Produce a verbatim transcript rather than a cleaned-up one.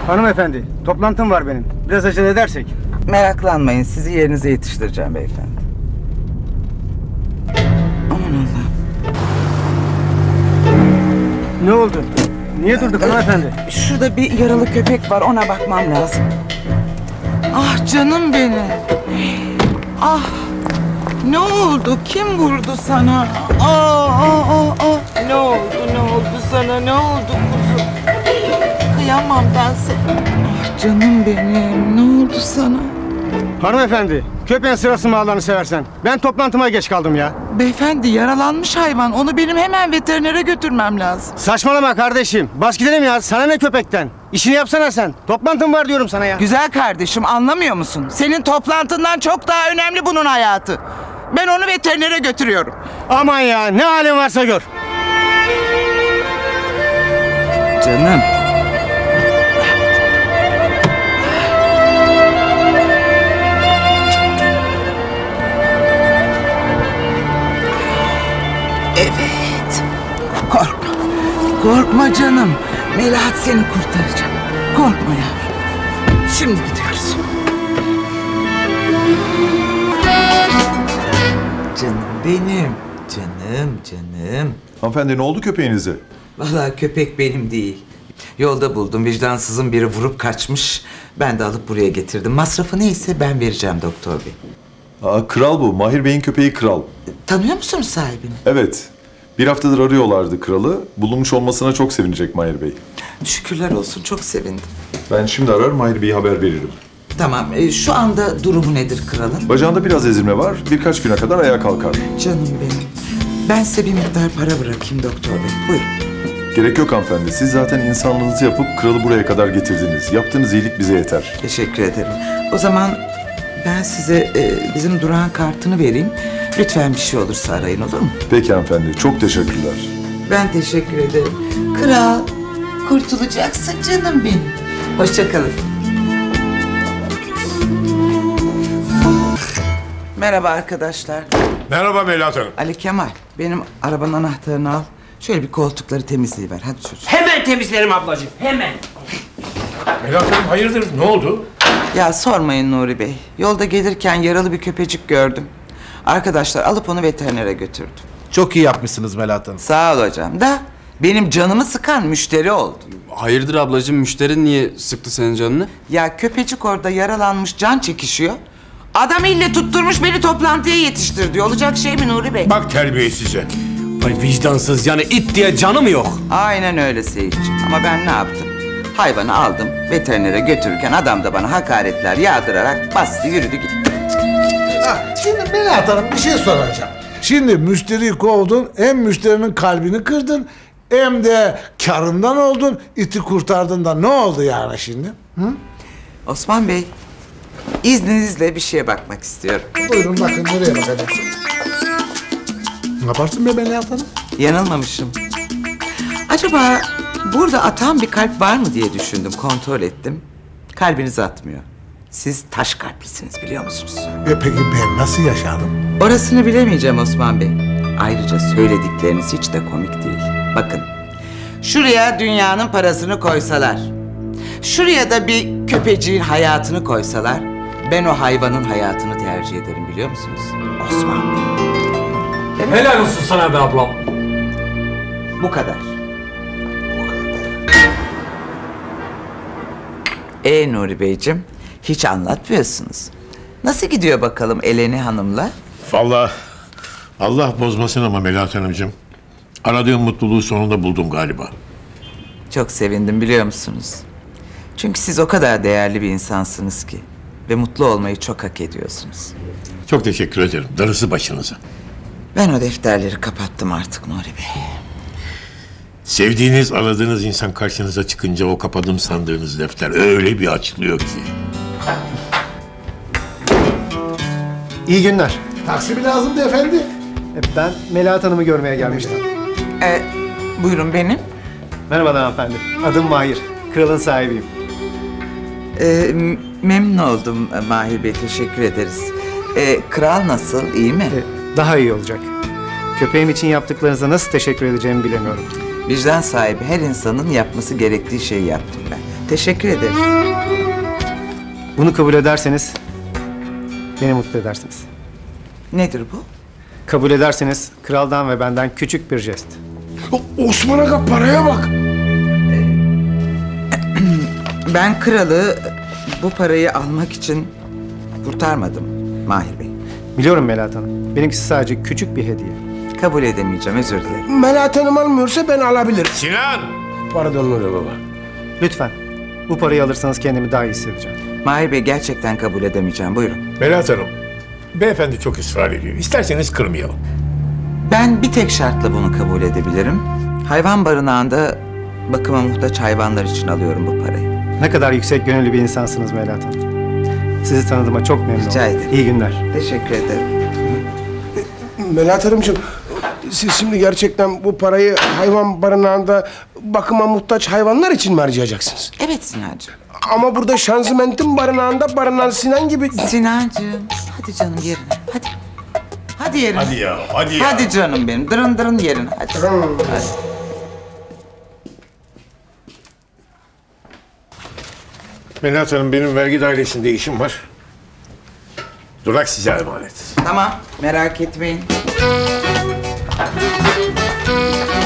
Hanımefendi, toplantım var benim. Biraz acele edersek. Meraklanmayın, sizi yerinize yetiştireceğim beyefendi. Aman Allah'ım. Ne oldu? Niye durduk hanımefendi? Şurada bir yaralı köpek var, ona bakmam lazım. Ah canım benim. Ah. Ne oldu? Kim vurdu sana? Aa, aa, aa, aa. Ne oldu? Ne oldu sana? Ne oldu kuzum? Kıyamam ben sana. Ah canım benim. Ne oldu sana? Hanımefendi, köpeğin sırası mı Allah'ını seversen? Ben toplantıma geç kaldım ya. Beyefendi, yaralanmış hayvan. Onu benim hemen veterinere götürmem lazım. Saçmalama kardeşim. Bas gidelim ya. Sana ne köpekten? İşini yapsana sen. Toplantım var diyorum sana ya. Güzel kardeşim, anlamıyor musun? Senin toplantından çok daha önemli bunun hayatı. Ben onu veterinere götürüyorum. Aman ya, ne halin varsa gör. Canım. Evet. Korkma. Korkma canım. Melahat seni kurtaracak. Korkma yavrum. Şimdi gidiyoruz. Canım benim. Canım, canım. Hanımefendi ne oldu köpeğinize? Vallahi köpek benim değil. Yolda buldum. Vicdansızın biri vurup kaçmış. Ben de alıp buraya getirdim. Masrafı neyse ben vereceğim doktor bey. Aa, Kral bu. Mahir Bey'in köpeği Kral. Tanıyor musunuz sahibini? Evet. Bir haftadır arıyorlardı kralı. Bulunmuş olmasına çok sevinecek Mahir Bey. Şükürler olsun. Çok sevindim. Ben şimdi arar Mahir Bey'e haber veririm. Tamam. E, şu anda durumu nedir kralın? Bacağında biraz ezilme var. Birkaç güne kadar ayağa kalkar. Canım benim. Ben size bir miktar para bırakayım doktor bey. Buyurun. Gerek yok hanımefendi. Siz zaten insanlığınızı yapıp kralı buraya kadar getirdiniz. Yaptığınız iyilik bize yeter. Teşekkür ederim. O zaman ben size e, bizim durağın kartını vereyim. Lütfen bir şey olursa arayın, olur mu? Peki hanımefendi. Çok teşekkürler. Ben teşekkür ederim. Kral, kurtulacaksın canım benim. Hoşça kalın. Merhaba arkadaşlar. Merhaba Melahat Hanım. Ali Kemal, benim arabanın anahtarını al. Şöyle bir koltukları temizleyiver. Hadi çocuğum. Hemen temizlerim ablacığım, hemen. Melahat Hanım hayırdır, ne oldu? Ya sormayın Nuri Bey. Yolda gelirken yaralı bir köpecik gördüm. Arkadaşlar alıp onu veterinere götürdüm. Çok iyi yapmışsınız Melahat Hanım. Sağ ol hocam. Da benim canımı sıkan müşteri oldu. Hayırdır ablacığım, müşterin niye sıktı senin canını? Ya köpecik orada yaralanmış, can çekişiyor. Adam ille tutturmuş beni toplantıya yetiştir diyor. Olacak şey mi Nuri Bey? Bak terbiyesize. Vay vicdansız, yani it diye canı mı yok? Aynen öyle Seyitciğim. Ama ben ne yaptım? Hayvanı aldım, veterinere götürürken adam da bana hakaretler yağdırarak bastı, yürüdü gitti. Ha, şimdi Melahat Hanım bir şey soracağım. Şimdi müşteriyi kovdun, hem müşterinin kalbini kırdın, hem de karından oldun, iti kurtardın da ne oldu yani şimdi? Hı? Osman Bey, izninizle bir şeye bakmak istiyorum. Buyurun bakın, nereye bakacaksın? Ne yaparsın be Melahat Hanım? Yanılmamışım. Acaba burada atan bir kalp var mı diye düşündüm, kontrol ettim. Kalbiniz atmıyor. Siz taş kalplisiniz, biliyor musunuz? E peki ben nasıl yaşadım? Orasını bilemeyeceğim Osman Bey. Ayrıca söyledikleriniz hiç de komik değil. Bakın, şuraya dünyanın parasını koysalar, şuraya da bir köpeciğin hayatını koysalar, ben o hayvanın hayatını tercih ederim, biliyor musunuz? Osman Bey. Evet. Helal olsun sana be ablam. Bu kadar. Ee Nuri Beyciğim, hiç anlatmıyorsunuz. Nasıl gidiyor bakalım Eleni Hanım'la? Vallahi Allah bozmasın ama Melahat Hanımcığım. Aradığım mutluluğu sonunda buldum galiba. Çok sevindim, biliyor musunuz? Çünkü siz o kadar değerli bir insansınız ki. Ve mutlu olmayı çok hak ediyorsunuz. Çok teşekkür ederim. Darısı başınıza. Ben o defterleri kapattım artık Nuri Bey. Sevdiğiniz, aradığınız insan karşınıza çıkınca o kapadım sandığınız defter öyle bir açılıyor ki. İyi günler. Taksi mi lazımdı efendi? Ben Melahat Hanım'ı görmeye gelmiştim. Ee, buyurun benim. Merhaba hanımefendi. Adım Mahir. Kralın sahibiyim. Ee, memnun oldum Mahir Bey, teşekkür ederiz. Ee, kral nasıl, iyi mi? Ee, daha iyi olacak. Köpeğim için yaptıklarınıza nasıl teşekkür edeceğimi bilemiyorum. Vicdan sahibi her insanın yapması gerektiği şeyi yaptım ben. Teşekkür ederiz. Bunu kabul ederseniz beni mutlu edersiniz. Nedir bu? Kabul ederseniz kraldan ve benden küçük bir jest. Osman Aga paraya bak. Ben kralı bu parayı almak için kurtarmadım Mahir Bey. Biliyorum Melahat Hanım. Benimkisi sadece küçük bir hediye. Kabul edemeyeceğim, özür dilerim. Melahat Hanım almıyorsa ben alabilirim. Sinan! Pardon Nuri Baba. Lütfen. Bu parayı alırsanız kendimi daha iyi hissedeceğim. Mahir Bey, gerçekten kabul edemeyeceğim, buyurun. Melahat Hanım, beyefendi çok ısrar ediyor. İsterseniz kırmayalım. Ben bir tek şartla bunu kabul edebilirim. Hayvan barınağında bakıma muhtaç hayvanlar için alıyorum bu parayı. Ne kadar yüksek gönüllü bir insansınız Melahat Hanım. Sizi tanıdığıma çok memnun oldum. Rica ederim. İyi günler. Teşekkür ederim. Melahat Hanımcığım, siz şimdi gerçekten bu parayı hayvan barınağında bakıma muhtaç hayvanlar için mi harcayacaksınız? Evet Sinancığım. Ama burada şanzımentin barınağında barınan Sinan gibi... Sinancığım, hadi canım yerine, hadi. Hadi yerine. Hadi ya, hadi ya. Hadi canım benim, dırın dırın yerine, hadi. Hadi. Melahat Hanım, benim vergi dairesinde işim var. Durak size emanet. Tamam, merak etmeyin.